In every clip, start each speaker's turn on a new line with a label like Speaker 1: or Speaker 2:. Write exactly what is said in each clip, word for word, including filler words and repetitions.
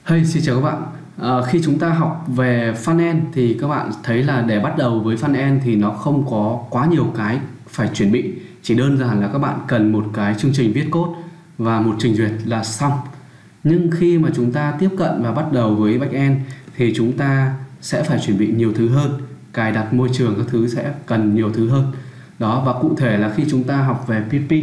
Speaker 1: Hey, xin chào các bạn. À, khi chúng ta học về frontend thì các bạn thấy là để bắt đầu với frontend thì nó không có quá nhiều cái phải chuẩn bị. Chỉ đơn giản là các bạn cần một cái chương trình viết code và một trình duyệt là xong. Nhưng khi mà chúng ta tiếp cận và bắt đầu với backend thì chúng ta sẽ phải chuẩn bị nhiều thứ hơn. Cài đặt môi trường các thứ sẽ cần nhiều thứ hơn. Đó, và cụ thể là khi chúng ta học về pê hát pê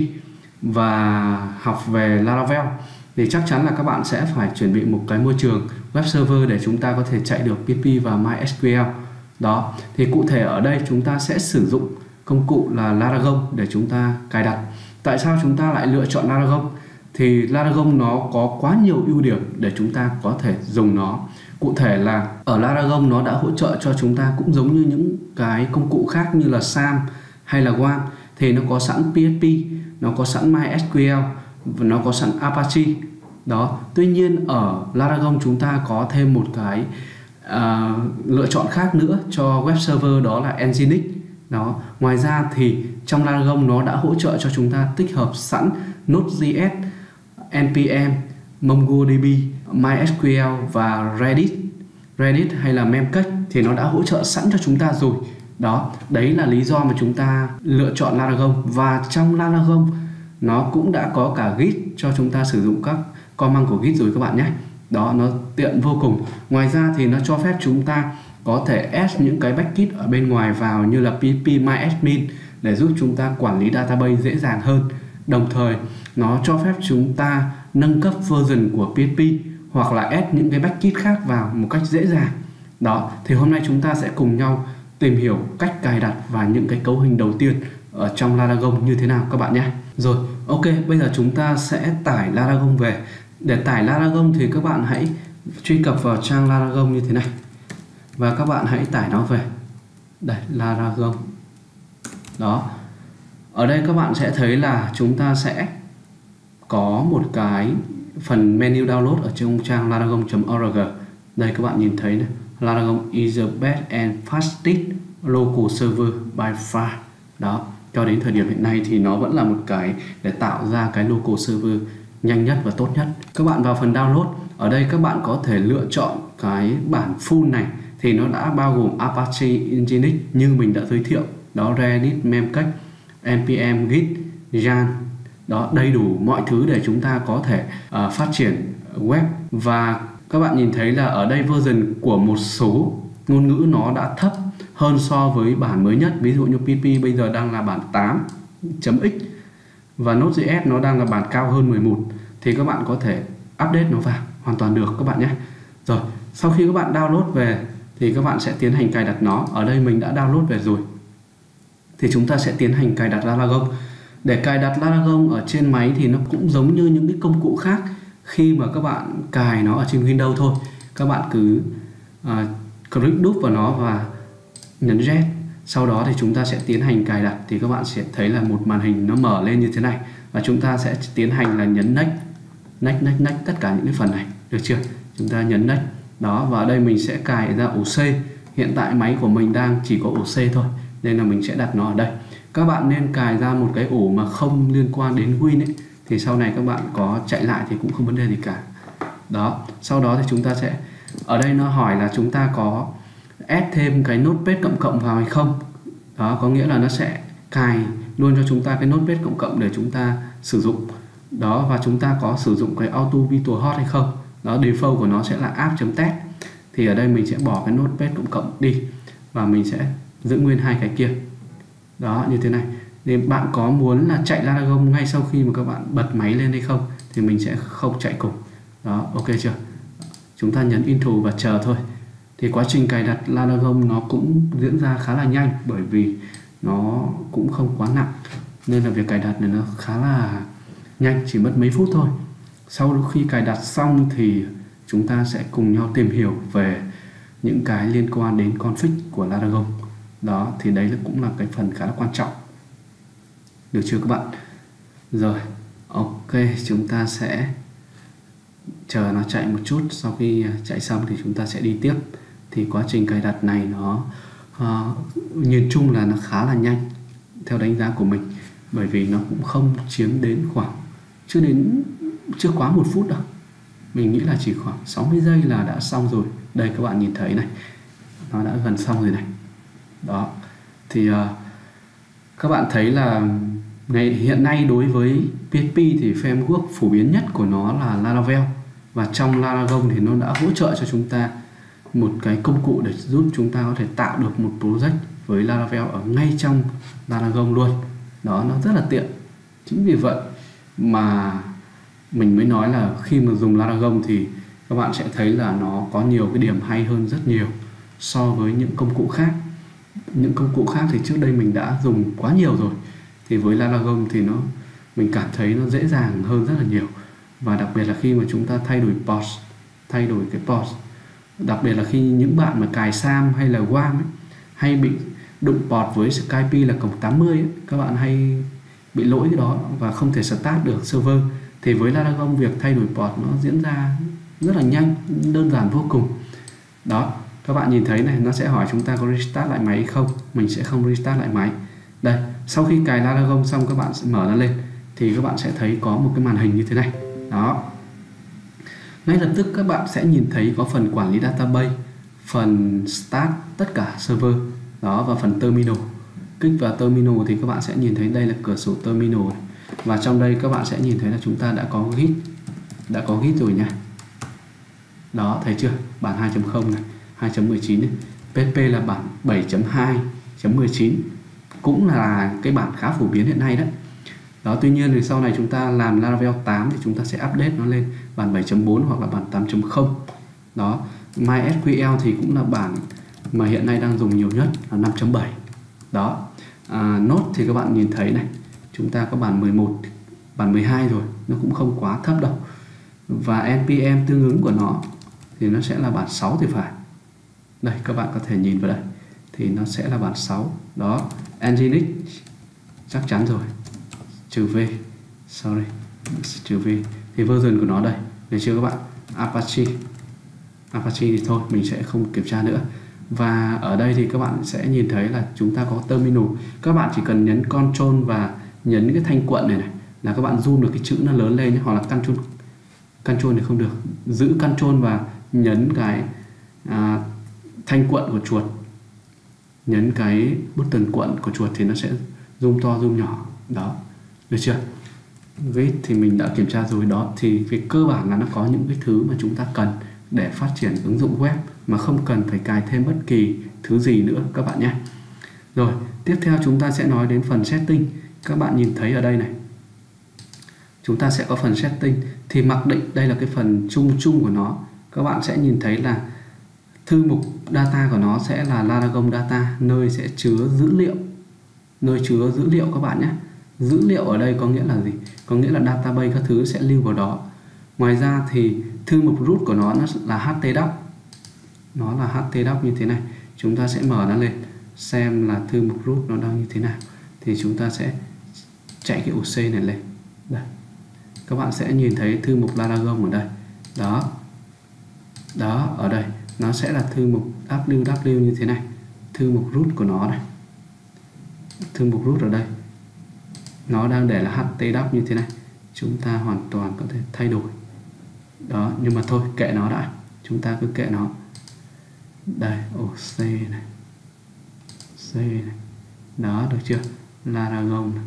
Speaker 1: và học về Laravel thì chắc chắn là các bạn sẽ phải chuẩn bị một cái môi trường web server để chúng ta có thể chạy được pê hát pê và MySQL. Đó, thì cụ thể ở đây chúng ta sẽ sử dụng công cụ là Laragon để chúng ta cài đặt. Tại sao chúng ta lại lựa chọn Laragon? Thì Laragon nó có quá nhiều ưu điểm để chúng ta có thể dùng nó. Cụ thể là ở Laragon nó đã hỗ trợ cho chúng ta cũng giống như những cái công cụ khác như là sam hay là goan, thì nó có sẵn pê hát pê, nó có sẵn MySQL và nó có sẵn Apache. Đó, tuy nhiên ở Laragon chúng ta có thêm một cái uh, lựa chọn khác nữa cho web server, đó là Nginx. Đó, ngoài ra thì trong Laragon nó đã hỗ trợ cho chúng ta tích hợp sẵn Node.js, en pê em, MongoDB, MySQL và Redis. Redis hay là Memcached thì nó đã hỗ trợ sẵn cho chúng ta rồi. Đó, đấy là lý do mà chúng ta lựa chọn Laragon. Và trong Laragon nó cũng đã có cả Git cho chúng ta sử dụng các command của Git rồi các bạn nhé. Đó, nó tiện vô cùng. Ngoài ra thì nó cho phép chúng ta có thể add những cái backend ở bên ngoài vào như là pê hát pê MyAdmin để giúp chúng ta quản lý database dễ dàng hơn. Đồng thời nó cho phép chúng ta nâng cấp version của pê hát pê hoặc là add những cái backend khác vào một cách dễ dàng. Đó, thì hôm nay chúng ta sẽ cùng nhau tìm hiểu cách cài đặt và những cái cấu hình đầu tiên ở trong Laragon như thế nào các bạn nhé. Rồi, ok, bây giờ chúng ta sẽ tải Laragon về. Để tải Laragon thì các bạn hãy truy cập vào trang Laragon như thế này và các bạn hãy tải nó về. Đây, Laragon. Đó, ở đây các bạn sẽ thấy là chúng ta sẽ có một cái phần menu download ở trong trang laragon chấm org. Đây các bạn nhìn thấy này, Laragon is the best and fastest local server by far. Đó, cho đến thời điểm hiện nay thì nó vẫn là một cái để tạo ra cái local server nhanh nhất và tốt nhất. Các bạn vào phần download, ở đây các bạn có thể lựa chọn cái bản full này, thì nó đã bao gồm Apache, Nginx như mình đã giới thiệu, đó, Redis, Memcached, en pê em, Git, Jan. Đó, đầy đủ mọi thứ để chúng ta có thể uh, phát triển web. Và các bạn nhìn thấy là ở đây version của một số ngôn ngữ nó đã thấp hơn so với bản mới nhất. Ví dụ như pê hát pê bây giờ đang là bản tám chấm x và Node.js nó đang là bản cao hơn mười một, thì các bạn có thể update nó vào hoàn toàn được các bạn nhé. Rồi, sau khi các bạn download về thì các bạn sẽ tiến hành cài đặt nó. Ở đây mình đã download về rồi thì chúng ta sẽ tiến hành cài đặt Laragon. Để cài đặt Laragon ở trên máy thì nó cũng giống như những cái công cụ khác khi mà các bạn cài nó ở trên Windows thôi. Các bạn cứ uh, click đúp vào nó và nhấn Z. Sau đó thì chúng ta sẽ tiến hành cài đặt, thì các bạn sẽ thấy là một màn hình nó mở lên như thế này và chúng ta sẽ tiến hành là nhấn next, next, next, next tất cả những cái phần này, được chưa? Chúng ta nhấn next. Đó, và ở đây mình sẽ cài ra ổ C. Hiện tại máy của mình đang chỉ có ổ C thôi nên là mình sẽ đặt nó ở đây. Các bạn nên cài ra một cái ổ mà không liên quan đến Win ấy, thì sau này các bạn có chạy lại thì cũng không vấn đề gì cả. Đó, sau đó thì chúng ta sẽ, ở đây nó hỏi là chúng ta có add thêm cái notepad cộng cộng vào hay không. Đó, có nghĩa là nó sẽ cài luôn cho chúng ta cái notepad cộng cộng để chúng ta sử dụng. Đó, và chúng ta có sử dụng cái auto virtual host hay không. Đó, default của nó sẽ là app.test. Thì ở đây mình sẽ bỏ cái notepad cộng cộng đi và mình sẽ giữ nguyên hai cái kia. Đó, như thế này. Nên bạn có muốn là chạy Laragon ngay sau khi mà các bạn bật máy lên hay không thì mình sẽ không chạy cùng. Đó, ok chưa? Chúng ta nhấn intro và chờ thôi. Thì quá trình cài đặt Laragon nó cũng diễn ra khá là nhanh, bởi vì nó cũng không quá nặng nên là việc cài đặt này nó khá là nhanh, chỉ mất mấy phút thôi. Sau khi cài đặt xong thì chúng ta sẽ cùng nhau tìm hiểu về những cái liên quan đến config của Laragon. Đó, thì đấy là cũng là cái phần khá là quan trọng. Được chưa các bạn? Rồi, ok, chúng ta sẽ chờ nó chạy một chút. Sau khi chạy xong thì chúng ta sẽ đi tiếp. Thì quá trình cài đặt này nó uh, nhìn chung là nó khá là nhanh theo đánh giá của mình, bởi vì nó cũng không chiếm đến khoảng chưa đến chưa quá một phút đâu. Mình nghĩ là chỉ khoảng sáu mươi giây là đã xong rồi. Đây các bạn nhìn thấy này, nó đã gần xong rồi này. Đó, thì uh, các bạn thấy là ngày hiện nay đối với pê hát pê thì framework phổ biến nhất của nó là Laravel, và trong Laravel thì nó đã hỗ trợ cho chúng ta một cái công cụ để giúp chúng ta có thể tạo được một project với Laravel ở ngay trong Laravel luôn. Đó, nó rất là tiện. Chính vì vậy mà mình mới nói là khi mà dùng Laravel thì các bạn sẽ thấy là nó có nhiều cái điểm hay hơn rất nhiều so với những công cụ khác. Những công cụ khác thì trước đây mình đã dùng quá nhiều rồi, thì với Laravel thì nó mình cảm thấy nó dễ dàng hơn rất là nhiều. Và đặc biệt là khi mà chúng ta thay đổi port, thay đổi cái port, đặc biệt là khi những bạn mà cài Sam hay là Guam ấy, hay bị đụng port với Skype là cổng tám mươi ấy, các bạn hay bị lỗi cái đó và không thể start được server, thì với Laravel việc thay đổi port nó diễn ra rất là nhanh, đơn giản vô cùng. Đó, các bạn nhìn thấy này, nó sẽ hỏi chúng ta có restart lại máy hay không. Mình sẽ không restart lại máy. Đây, sau khi cài Laravel xong các bạn sẽ mở nó lên thì các bạn sẽ thấy có một cái màn hình như thế này. Đó, ngay lập tức các bạn sẽ nhìn thấy có phần quản lý database, phần start tất cả server đó, và phần terminal. Kích vào terminal thì các bạn sẽ nhìn thấy đây là cửa sổ terminal này. Và trong đây các bạn sẽ nhìn thấy là chúng ta đã có git, đã có git rồi nha. Đó, thấy chưa? Bản hai chấm không này, hai chấm mười chín này. pê hát pê là bản bảy chấm hai chấm mười chín, cũng là cái bản khá phổ biến hiện nay đấy. Đó, tuy nhiên thì sau này chúng ta làm Laravel tám thì chúng ta sẽ update nó lên bản bảy chấm bốn hoặc là bản tám chấm không. Đó, MySQL thì cũng là bản mà hiện nay đang dùng nhiều nhất là năm chấm bảy. Đó, à, Node thì các bạn nhìn thấy này, chúng ta có bản mười một, bản mười hai rồi, nó cũng không quá thấp đâu. Và en pê em tương ứng của nó thì nó sẽ là bản sáu thì phải. Đây, các bạn có thể nhìn vào đây thì nó sẽ là bản sáu. Đó, Nginx chắc chắn rồi, trừ V, sorry, trừ V thì version của nó đây, được chưa các bạn? Apache, Apache thì thôi mình sẽ không kiểm tra nữa. Và ở đây thì các bạn sẽ nhìn thấy là chúng ta có terminal. Các bạn chỉ cần nhấn Control và nhấn cái thanh cuộn này này là các bạn zoom được cái chữ nó lớn lên nhé, hoặc là Control, Control thì không được, giữ Control và nhấn cái à, thanh cuộn của chuột, nhấn cái button cuộn của chuột thì nó sẽ zoom to zoom nhỏ. Đó, được chưa? Git thì mình đã kiểm tra rồi. Đó, thì về cơ bản là nó có những cái thứ mà chúng ta cần để phát triển ứng dụng web mà không cần phải cài thêm bất kỳ thứ gì nữa các bạn nhé. Rồi, tiếp theo chúng ta sẽ nói đến phần setting. Các bạn nhìn thấy ở đây này, chúng ta sẽ có phần setting. Thì mặc định đây là cái phần chung chung của nó. Các bạn sẽ nhìn thấy là thư mục data của nó sẽ là Laravel data, nơi sẽ chứa dữ liệu, nơi chứa dữ liệu các bạn nhé. Dữ liệu ở đây có nghĩa là gì? Có nghĩa là database các thứ sẽ lưu vào đó. Ngoài ra thì thư mục root của nó, nó là htdoc. Nó là htdoc như thế này. Chúng ta sẽ mở nó lên xem là thư mục root nó đang như thế nào. Thì chúng ta sẽ chạy cái ổ C này lên. Đây, các bạn sẽ nhìn thấy thư mục Laravel ở đây. Đó, đó, ở đây nó sẽ là thư mục ww như thế này, thư mục root của nó này, thư mục root ở đây nó đang để là htdoc như thế này. Chúng ta hoàn toàn có thể thay đổi. Đó, nhưng mà thôi kệ nó đã, chúng ta cứ kệ nó. Đây, ổ C này, C này, đó, được chưa? Laravel này.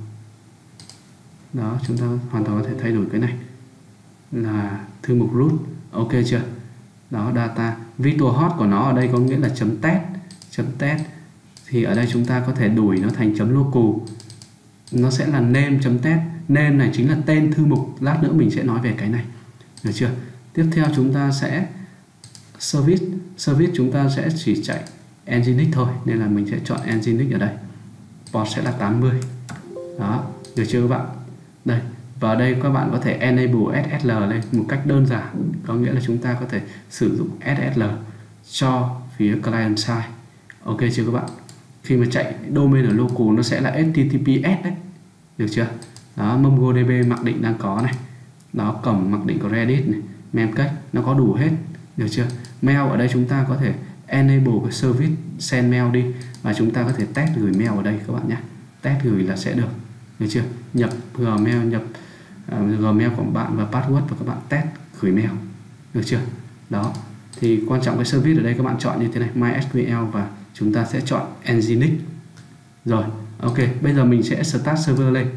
Speaker 1: Đó, chúng ta hoàn toàn có thể thay đổi cái này là thư mục root, ok chưa? Đó, data, virtual host của nó ở đây có nghĩa là chấm test, chấm test thì ở đây chúng ta có thể đổi nó thành chấm local, nó sẽ là name chấm test. Name này chính là tên thư mục, lát nữa mình sẽ nói về cái này, được chưa? Tiếp theo chúng ta sẽ service, service chúng ta sẽ chỉ chạy Nginx thôi nên là mình sẽ chọn Nginx ở đây. Port sẽ là tám mươi. Đó, được chưa các bạn? Đây, và ở đây các bạn có thể enable ét ét lờ lên một cách đơn giản, có nghĩa là chúng ta có thể sử dụng ét ét lờ cho phía client side. Ok chưa các bạn? Khi mà chạy domain ở local nó sẽ là ếch ti ti pi ét đấy, được chưa? Đó, MongoDB mặc định đang có này, đó, cổng mặc định của Redis này, memcache nó có đủ hết, được chưa? Mail ở đây chúng ta có thể enable cái service send mail đi và chúng ta có thể test gửi mail ở đây các bạn nhé. Test gửi là sẽ được, được chưa? Nhập Gmail, nhập uh, Gmail của bạn và password và các bạn test gửi mail. được chưa? Đó, thì quan trọng cái service ở đây các bạn chọn như thế này, MySQL, và chúng ta sẽ chọn Nginx. Rồi, ok, bây giờ mình sẽ start server lên.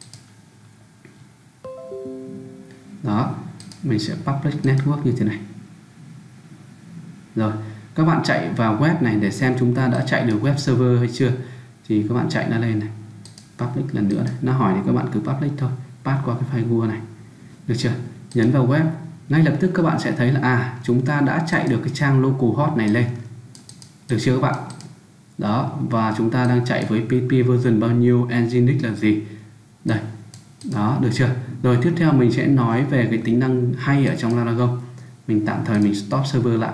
Speaker 1: Đó, mình sẽ public network như thế này. Rồi, các bạn chạy vào web này để xem chúng ta đã chạy được web server hay chưa. Thì các bạn chạy nó lên này, public lần nữa này. Nó hỏi thì các bạn cứ public thôi, pass qua cái file Google này. Được chưa? Nhấn vào web, ngay lập tức các bạn sẽ thấy là à, chúng ta đã chạy được cái trang localhost này lên. Được chưa các bạn? Đó, và chúng ta đang chạy với pê hát pê version bao nhiêu, Nginx là gì. Đây. Đó, được chưa? Rồi tiếp theo mình sẽ nói về cái tính năng hay ở trong Laragon. Mình tạm thời mình stop server lại.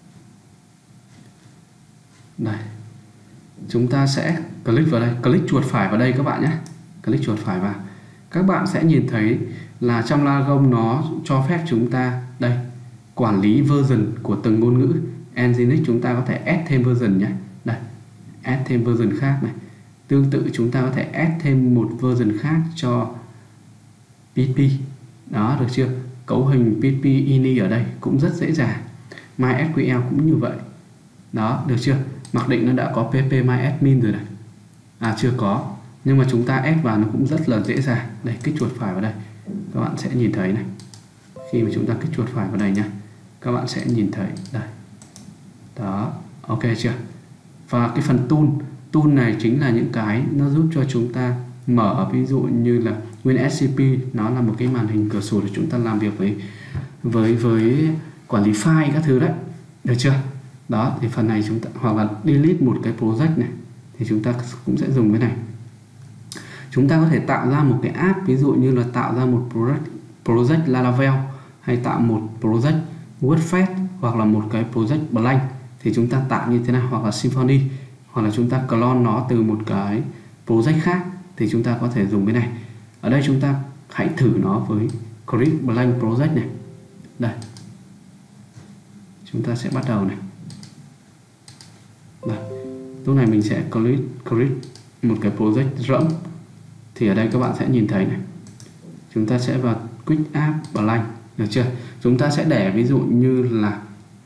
Speaker 1: Đây. Chúng ta sẽ click vào đây, click chuột phải vào đây các bạn nhé. Click chuột phải vào. Các bạn sẽ nhìn thấy là trong Laragon nó cho phép chúng ta đây quản lý version của từng ngôn ngữ. Nginx chúng ta có thể add thêm version nhé. Đây, add thêm version khác này. Tương tự chúng ta có thể add thêm một version khác cho pê hát pê. Đó, được chưa? Cấu hình pê hát pê ini ở đây cũng rất dễ dàng. MySQL cũng như vậy. Đó, được chưa? Mặc định nó đã có ppMyAdmin rồi này. À, chưa có. Nhưng mà chúng ta add vào nó cũng rất là dễ dàng. Đây, kích chuột phải vào đây. Các bạn sẽ nhìn thấy này. Khi mà chúng ta kích chuột phải vào đây nhá, các bạn sẽ nhìn thấy đây. Đó, ok chưa? Và cái phần tool, tool này chính là những cái nó giúp cho chúng ta mở, ví dụ như là WinSCP, nó là một cái màn hình cửa sổ để chúng ta làm việc với với với quản lý file các thứ đấy. Được chưa? Đó, thì phần này chúng ta hoặc là delete một cái project này thì chúng ta cũng sẽ dùng cái này. Chúng ta có thể tạo ra một cái app, ví dụ như là tạo ra một project, project Laravel, hay tạo một project WordPress, hoặc là một cái project blank thì chúng ta tạo như thế nào, hoặc là Symfony, hoặc là chúng ta clone nó từ một cái project khác thì chúng ta có thể dùng cái này. Ở đây chúng ta hãy thử nó với create blank project này. Đây, chúng ta sẽ bắt đầu này. Đây, lúc này mình sẽ create, create một cái project rỗng. Thì ở đây các bạn sẽ nhìn thấy này, chúng ta sẽ vào quick app blank, được chưa? Chúng ta sẽ để ví dụ như là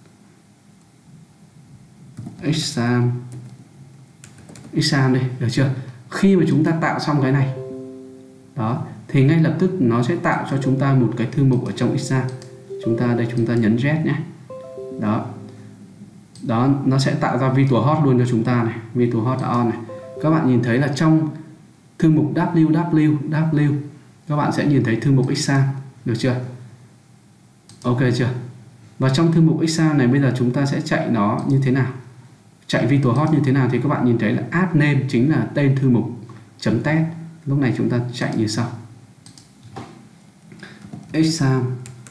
Speaker 1: exam exam đây, được chưa? Khi mà chúng ta tạo xong cái này, đó, thì ngay lập tức nó sẽ tạo cho chúng ta một cái thư mục ở trong exam. Chúng ta đây, chúng ta nhấn red nhé. Đó, đó, nó sẽ tạo ra virtual host luôn cho chúng ta này, virtual host on này. Các bạn nhìn thấy là trong thư mục www w các bạn sẽ nhìn thấy thư mục exam, được chưa? Ok chưa? Và trong thư mục exam này bây giờ chúng ta sẽ chạy nó như thế nào, chạy virtual host như thế nào, thì các bạn nhìn thấy là add name chính là tên thư mục chấm test. Lúc này chúng ta chạy như sau: exam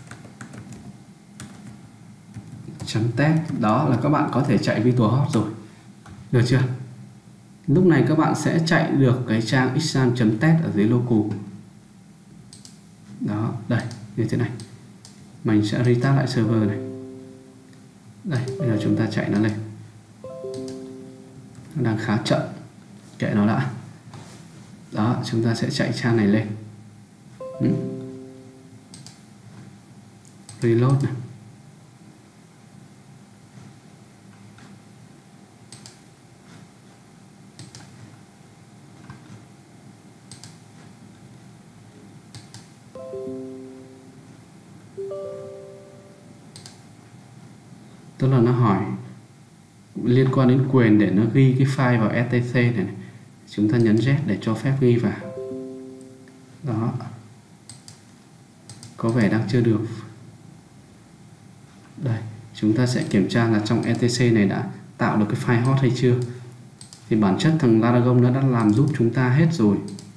Speaker 1: chấm test. Đó là các bạn có thể chạy virtual host rồi, được chưa? Lúc này các bạn sẽ chạy được cái trang exam chấm test ở dưới local. Đó, đây, như thế này. Mình sẽ restart lại server này. Đây, bây giờ chúng ta chạy nó lên. Nó đang khá chậm, kệ nó đã. Đó, chúng ta sẽ chạy trang này lên. ừ. Reload này. Tức là nó hỏi liên quan đến quyền để nó ghi cái file vào et tê xê này, này. Chúng ta nhấn Z để cho phép ghi vào. Đó, có vẻ đang chưa được. Đây, chúng ta sẽ kiểm tra là trong et tê xê này đã tạo được cái file hot hay chưa. Thì bản chất thằng Laragon nó đã làm giúp chúng ta hết rồi.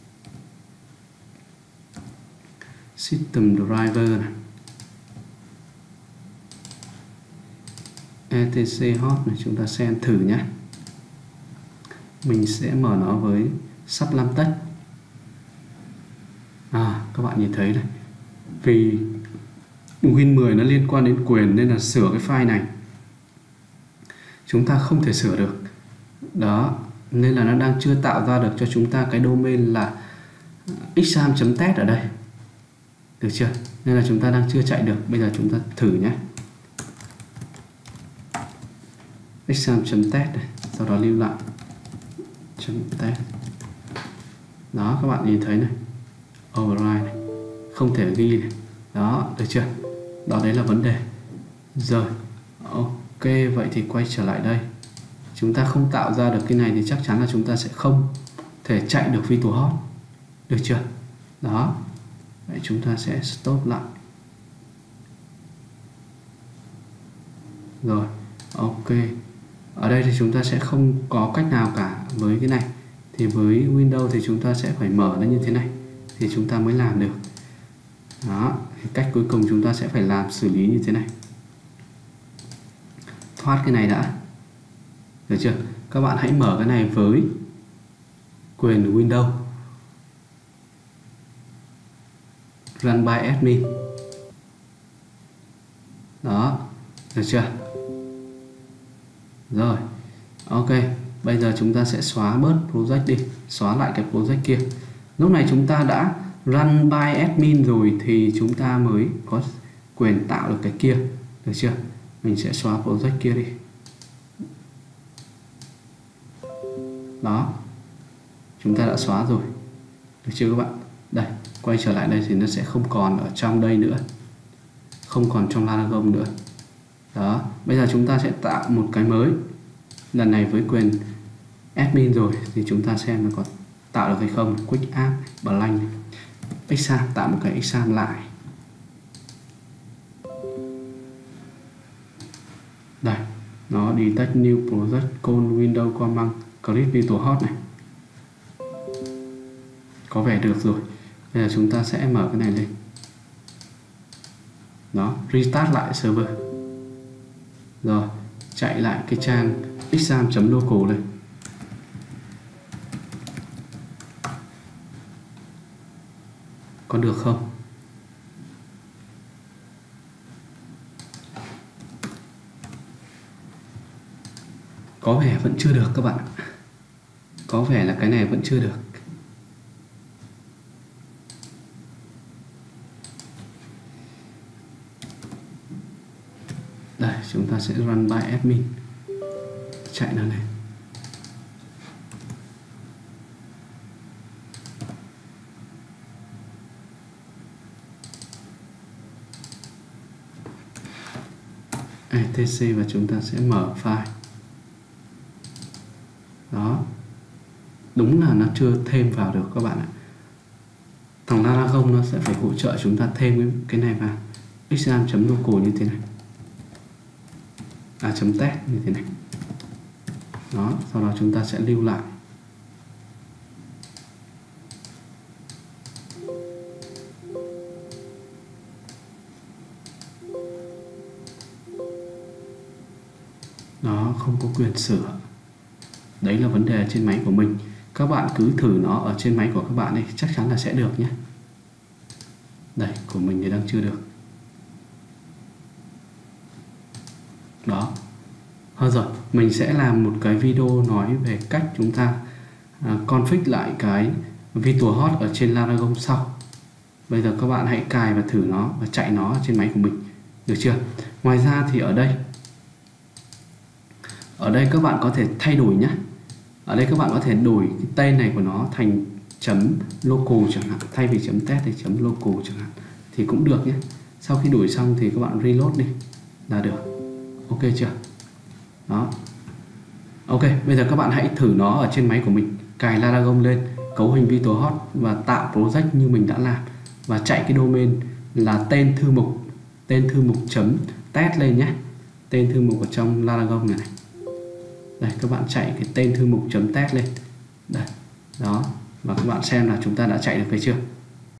Speaker 1: System driver này, etc hot này, chúng ta xem thử nhé. Mình sẽ mở nó với Sublime Text. À, các bạn nhìn thấy này, vì Win mười nó liên quan đến quyền nên là sửa cái file này chúng ta không thể sửa được. Đó, nên là nó đang chưa tạo ra được cho chúng ta cái domain là exam chấm test ở đây, được chưa? Nên là chúng ta đang chưa chạy được. Bây giờ chúng ta thử nhé. exam.test này, sau đó lưu lại chấm test. Đó, các bạn nhìn thấy này, override này, không thể ghi này. Đó, được chưa? Đó, đấy là vấn đề. Rồi, ok, vậy thì quay trở lại đây. Chúng ta không tạo ra được cái này thì chắc chắn là chúng ta sẽ không thể chạy được VirtualHost. Được chưa? Đó, vậy chúng ta sẽ stop lại. Rồi, ok. Ở đây thì chúng ta sẽ không có cách nào cả với cái này. Thì với Windows thì chúng ta sẽ phải mở nó như thế này thì chúng ta mới làm được. Đó, cách cuối cùng chúng ta sẽ phải làm xử lý như thế này. Thoát cái này đã. Được chưa? Các bạn hãy mở cái này với quyền Windows. Run by admin. Đó, được chưa? Rồi, ok. Bây giờ chúng ta sẽ xóa bớt project đi, xóa lại cái project kia. Lúc này chúng ta đã run by admin rồi thì chúng ta mới có quyền tạo được cái kia. Được chưa? Mình sẽ xóa project kia đi. Đó, chúng ta đã xóa rồi. Được chưa các bạn? Đây, quay trở lại đây thì nó sẽ không còn ở trong đây nữa, không còn trong Laragon nữa. Đó, bây giờ chúng ta sẽ tạo một cái mới. Lần này với quyền admin rồi thì chúng ta xem nó có tạo được hay không. Quick app blank exam, tạo một cái exam lại. Đây, nó detect new project call window command create VirtualHost này. Có vẻ được rồi. Bây giờ chúng ta sẽ mở cái này lên. Đó, restart lại server. Rồi, chạy lại cái trang exam.local này. Có được không? Có vẻ vẫn chưa được các bạn. Có vẻ là cái này vẫn chưa được. Đây, chúng ta sẽ run by admin. Chạy nó này. etc và chúng ta sẽ mở file. Đó, đúng là nó chưa thêm vào được các bạn ạ. Thằng Laragon nó sẽ phải hỗ trợ chúng ta thêm cái, cái này vào exam.local như thế này, à chấm test như thế này. Đó, sau đó chúng ta sẽ lưu lại. Đó, không có quyền sửa. Đấy là vấn đề trên máy của mình. Các bạn cứ thử nó ở trên máy của các bạn đi, chắc chắn là sẽ được nhé. Đây, của mình thì đang chưa được. Đó. Thôi rồi, mình sẽ làm một cái video nói về cách chúng ta à, config lại cái VirtualHost ở trên Laragon sau. Bây giờ các bạn hãy cài và thử nó và chạy nó trên máy của mình. Được chưa? Ngoài ra thì ở đây Ở đây các bạn có thể thay đổi nhé. Ở đây các bạn có thể đổi cái tên này của nó thành chấm local chẳng hạn, thay vì chấm test thì chấm local chẳng hạn thì cũng được nhé. Sau khi đổi xong thì các bạn reload đi là được. Ok chưa? Đó. Ok, bây giờ các bạn hãy thử nó ở trên máy của mình. Cài Laragon lên, cấu hình VirtualHost và tạo project như mình đã làm và chạy cái domain là tên thư mục, tên thư mục chấm test lên nhé. Tên thư mục ở trong Laragon này này. Đây, các bạn chạy cái tên thư mục chấm test lên. Đây. Đó, và các bạn xem là chúng ta đã chạy được hay chưa.